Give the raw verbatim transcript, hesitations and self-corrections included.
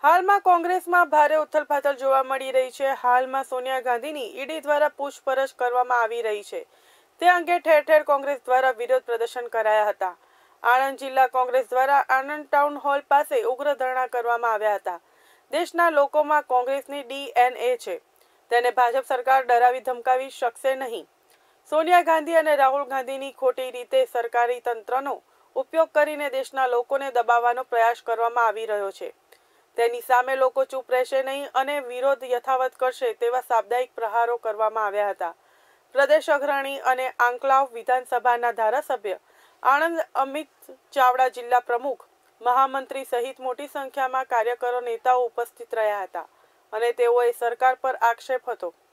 હાલમાં કોંગ્રેસમાં ભારે ઉથલપાથલ જોવા મળી રહી છે। હાલમાં સોનિયા ગાંધીની ઈડી દ્વારા પૂછપરછ કરવામાં આવી રહી છે। તે અંગે ઠેર ઠેર કોંગ્રેસ દ્વારા વિરોધ પ્રદર્શન કરાયા હતા। આણંદ જિલ્લા કોંગ્રેસ દ્વારા આણંદ ટાઉન હોલ પાસે ઉગ્ર ધરણા કરવામાં આવ્યા હતા। દેશના લોકોમાં કોંગ્રેસની ડીએનએ છે, તેને ભાજપ સરકાર ડરાવી ધમકાવી શકશે નહીં। સોનિયા ગાંધી અને રાહુલ ગાંધીની ખોટી રીતે સરકારી તંત્રનો ઉપયોગ કરીને દેશના લોકોને દબાવવાનો પ્રયાસ કરવામાં આવી રહ્યો છે। તેની સામે લોકો ચૂપ રહેશે નહીં અને વિરોધ યથાવત કરશે તેવા સાપ્તાહિક પ્રહારો કરવામાં આવ્યા હતા। પ્રદેશ અગ્રણી અને આંકલાવ વિધાનસભાના ધારાસભ્ય આણંદ અમિત ચાવડા, જિલ્લા પ્રમુખ, મહામંત્રી સહિત મોટી સંખ્યામાં કાર્યકરો, નેતાઓ ઉપસ્થિત રહ્યા હતા અને તેઓએ સરકાર પર આક્ષેપ હતો